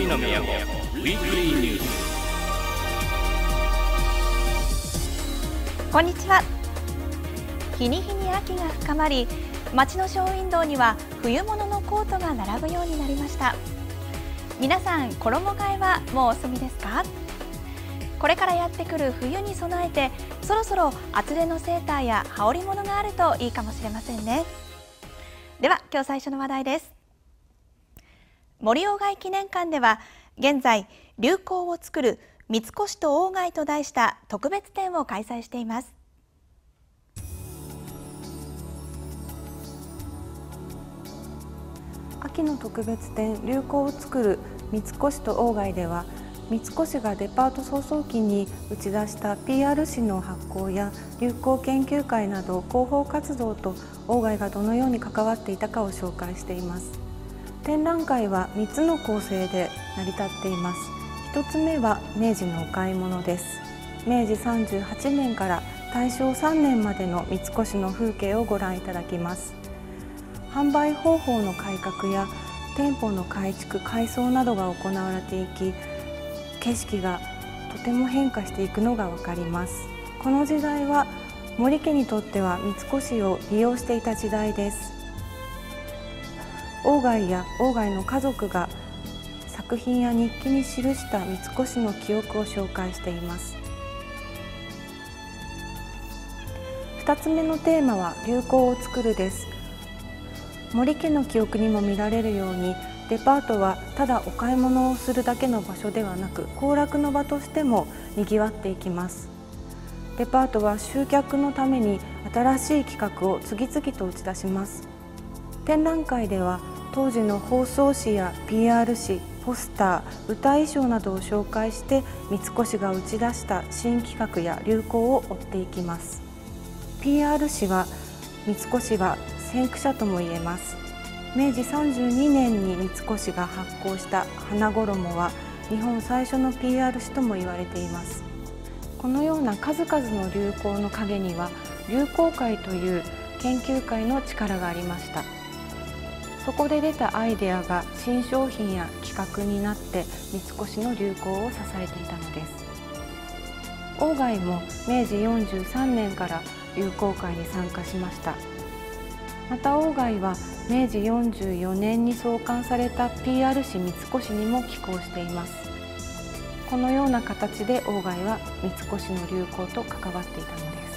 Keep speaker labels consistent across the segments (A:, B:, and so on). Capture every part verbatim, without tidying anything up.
A: の都ウィークリーニュース。
B: こんにちは。日に日に秋が深まり、街のショーウィンドウには冬物のコートが並ぶようになりました。皆さん、衣替えはもうお済みですか？これからやってくる冬に備えて、そろそろ厚手のセーターや羽織物があるといいかもしれませんね。では今日最初の話題です。森鴎外記念館では現在、流行を作る三越と鴎外と題した特別展を開催しています。
C: 秋の特別展流行を作る三越と鴎外では、三越がデパート創創期に打ち出した ピーアール 誌の発行や流行研究会など広報活動と鴎外がどのように関わっていたかを紹介しています。展覧会はみっつの構成で成り立っています。ひとつめは明治のお買い物です。明治さんじゅうはちねんから大正さんねんまでの三越の風景をご覧いただきます。販売方法の改革や店舗の改築改装などが行われていき、景色がとても変化していくのがわかります。この時代は森家にとっては三越を利用していた時代です。鴎外や鴎外の家族が作品や日記に記した三越の記憶を紹介しています。ふたつめのテーマは流行を作るです。森家の記憶にも見られるように、デパートはただお買い物をするだけの場所ではなく、行楽の場としてもにぎわっていきます。デパートは集客のために新しい企画を次々と打ち出します。展覧会では当時の包装紙や ピーアール 誌、ポスター、舞台衣装などを紹介して、三越が打ち出した新企画や流行を追っていきます。 ピーアール 誌は三越は先駆者とも言えます。明治さんじゅうにねんに三越が発行した花衣は日本最初の ピーアール 誌とも言われています。このような数々の流行の陰には流行会という研究会の力がありました。そこで出たアイデアが新商品や企画になって三越の流行を支えていたのです。鴎外も明治よんじゅうさんねんから流行会に参加しました。また鴎外は明治よんじゅうよねんに創刊された ピーアール 誌三越にも寄稿しています。このような形で鴎外は三越の流行と関わっていたのです。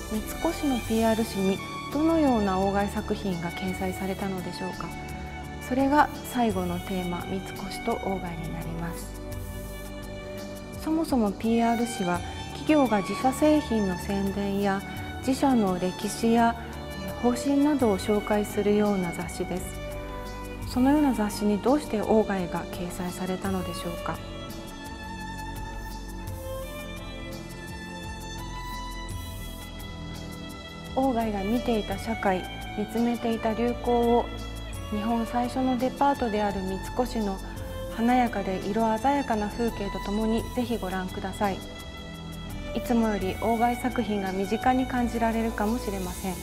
C: 三越の ピーアール 誌にどのような鴎外作品が掲載されたのでしょうか。それが最後のテーマ、三越と鴎外になります。そもそも ピーアール 誌は企業が自社製品の宣伝や自社の歴史や方針などを紹介するような雑誌です。そのような雑誌にどうして鴎外が掲載されたのでしょうか。鴎外が見ていた社会、見つめていた流行を日本最初のデパートである三越の華やかで色鮮やかな風景とともにぜひご覧ください。いつもより鴎外作品が身近に感じられるかもしれません。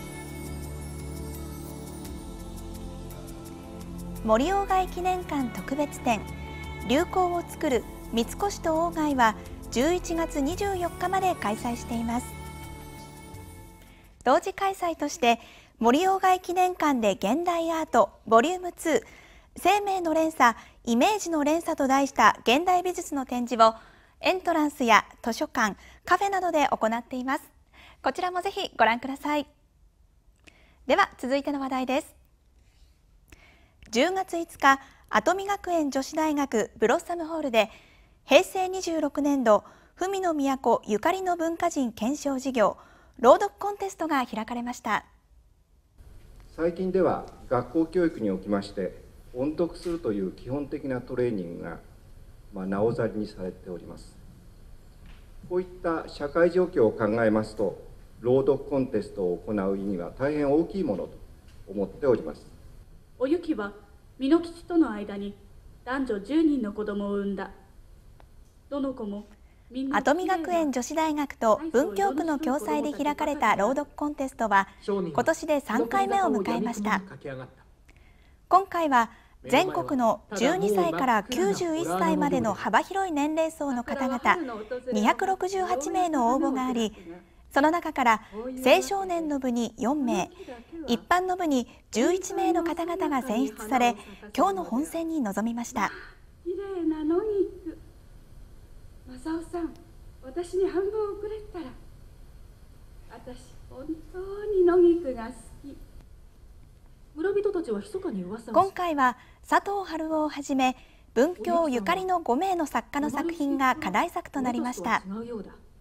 B: 森鴎外記念館特別展流行を作る三越と鴎外はじゅういちがつにじゅうよっかまで開催しています。同時開催として森鴎外記念館で現代アートボリュームツー生命の連鎖イメージの連鎖と題した現代美術の展示をエントランスや図書館、カフェなどで行っています。こちらもぜひご覧ください。では続いての話題です。じゅうがついつか、跡見学園女子大学ブロッサムホールで平成にじゅうろくねんど文の都ゆかりの文化人検証事業朗読コンテストが開かれました。
D: 最近では学校教育におきまして音読するという基本的なトレーニングが、まあ、なおざりにされております。こういった社会状況を考えますと、朗読コンテストを行う意義は大変大きいものと思っております。
E: おゆきは美濃吉との間に男女じゅうにんの子供を産んだ。どの子も
B: 跡見学園女子大学と文京区の共催で開かれた朗読コンテストは今年でさんかいめを迎えました。今回は全国のじゅうにさいからきゅうじゅういっさいまでの幅広い年齢層の方々にひゃくろくじゅうはちめいの応募があり、その中から青少年の部によんめい、一般の部にじゅういちめいの方々が選出され、今日の本選に臨みました。
E: 綺麗な野菊。正雄さん、私に半分遅れたら。私本当に野菊が好き。村人たちは密かに噂を。
B: 今回は佐藤春夫をはじめ文教ゆかりのごめいの作家の作品が課題作となりました。
E: 手を手を離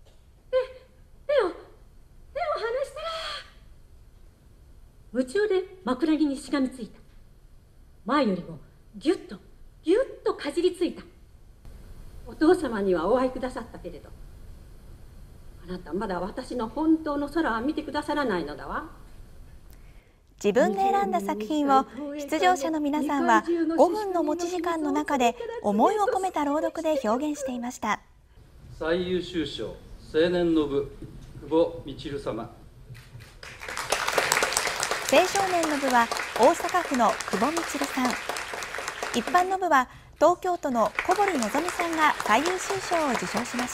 E: したら。
F: 夢中で枕木にしがみついた。前よりもぎゅっとぎゅっとかじりついた。お父様にはお会いくださったけれど、あなたまだ私の本当の空は見てくださらないのだわ。
B: 自分で選んだ作品を出場者の皆さんはごふんの持ち時間の中で思いを込めた朗読で表現していました。
G: 最優秀賞青年の部久保みちる様。
B: 青少年の部は大阪府の久保みちるさん、一般の部は東京都の小堀のぞみさんが最優秀賞を受賞しました。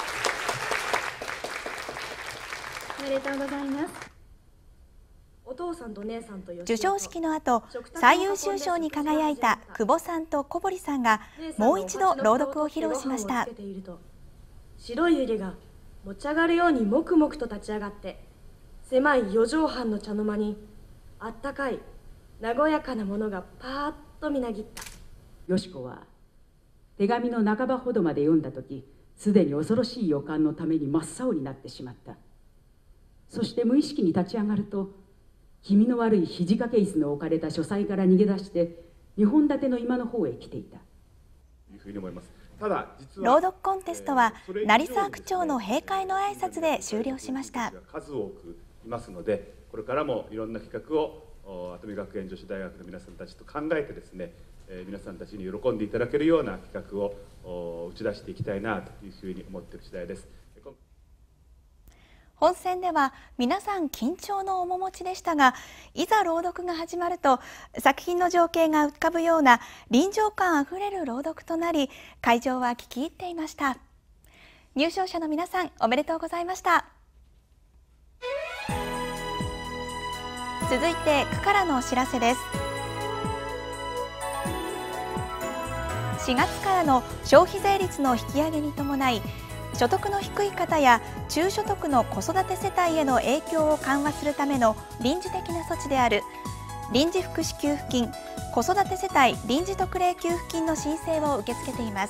H: おめでとうございます。お父さんと姉さんと
B: 授賞式の後、最優秀賞に輝いた久保さんと小堀さんがもう一度朗読を披露しました。
H: 白い湯気が持ち上がるようにもくもくと立ち上がって、狭い四畳半の茶の間にあったかい和やかなものがパーッとみなぎった。
I: よしこは手紙の半ばほどまで読んだ時、すでに恐ろしい予感のために真っ青になってしまった。そして無意識に立ち上がると、気味の悪い肘掛け椅子の置かれた書斎から逃げ出してにほん立ての居間の方へ来ていた。
J: いうふうに思います。ただ実は
B: 朗読コンテストは成沢区長の閉会の挨拶で終了しました。
J: 数多くいますので、これからもいろんな企画を跡見学園女子大学の皆さんたちと考えてですね、えー、皆さんたちに喜んでいただけるような企画を打ち出していきたいなというふうに思っている次第です。
B: 本選では皆さん緊張の面持ちでしたが、いざ朗読が始まると作品の情景が浮かぶような臨場感あふれる朗読となり、会場は聞き入っていました。入賞者の皆さん、おめでとうございました。続いて区からのお知らせです。しがつからの消費税率の引き上げに伴い、所得の低い方や中所得の子育て世帯への影響を緩和するための臨時的な措置である臨時福祉給付金、子育て世帯臨時特例給付金の申請を受け付けています。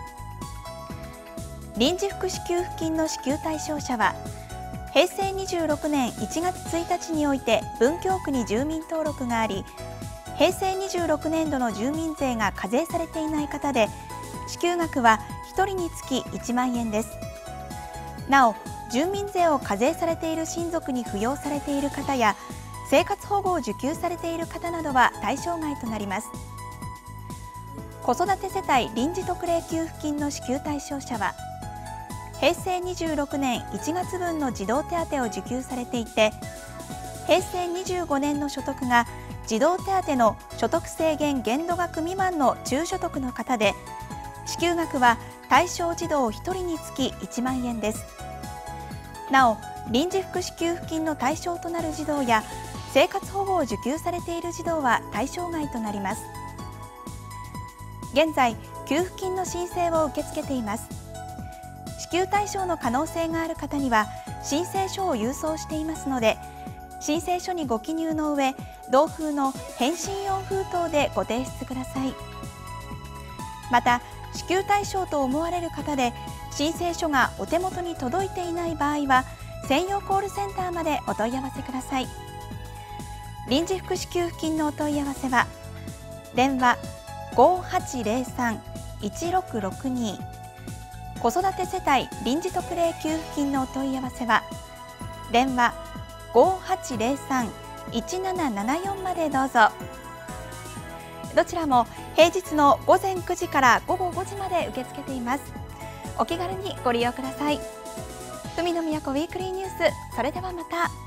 B: 臨時福祉給付金の支給対象者は、へいせいにじゅうろくねんいちがつついたちにおいて文京区に住民登録があり、へいせいにじゅうろくねんどの住民税が課税されていない方で、支給額はひとりにつきいちまんえんです。なお、住民税を課税されている親族に扶養されている方や生活保護を受給されている方などは対象外となります。子育て世帯臨時特例給付金の支給対象者は、へいせいにじゅうろくねんいちがつぶんの児童手当を受給されていて、へいせいにじゅうごねんの所得が児童手当の所得制限限度額未満の中所得の方で、支給額は対象児童ひとりにつきいちまんえんです。なお、臨時福祉給付金の対象となる児童や生活保護を受給されている児童は対象外となります。現在、給付金の申請を受け付けています。支給対象の可能性がある方には申請書を郵送していますので、申請書にご記入の上、同封の返信用封筒でご提出ください。また、支給対象と思われる方で申請書がお手元に届いていない場合は、専用コールセンターまでお問い合わせください。臨時福祉給付金のお問い合わせは、電話 ごーはちぜろさんいちろくろくに、子育て世帯臨時特例給付金のお問い合わせは、電話 ごーはちぜろさんいちななななよん までどうぞ。どちらも平日のごぜんくじからごごごじまで受け付けています。お気軽にご利用ください。海の都ウィークリーニュース、それではまた。